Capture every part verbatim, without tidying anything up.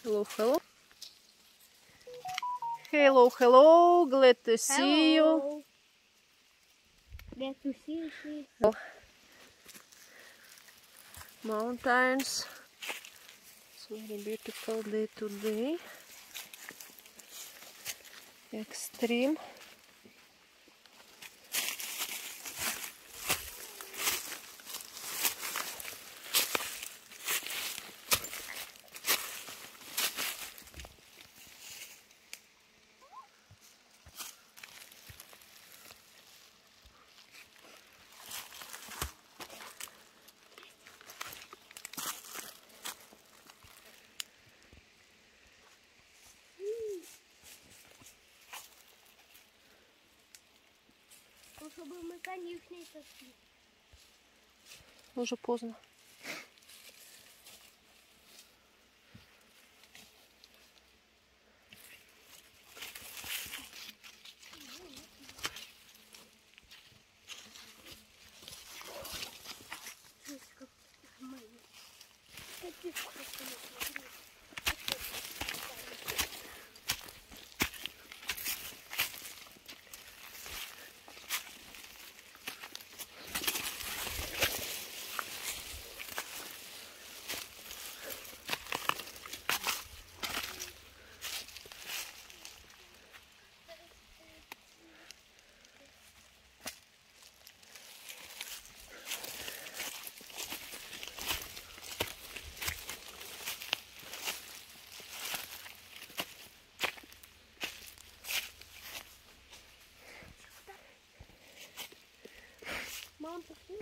Hello, hello. Hello, hello. Glad to see you. Glad to see you. Oh. Mountains. It's a very beautiful day today. Extreme. Чтобы мы конюшни сошли. Уже поздно. Мам, пошли.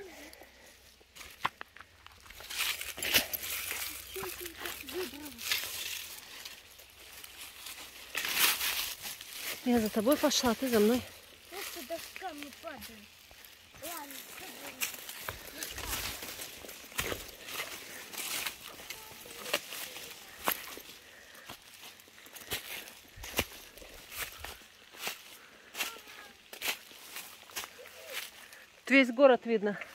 Я за тобой пошла, ты за мной. Просто досками падает. Ладно, Весь город видно.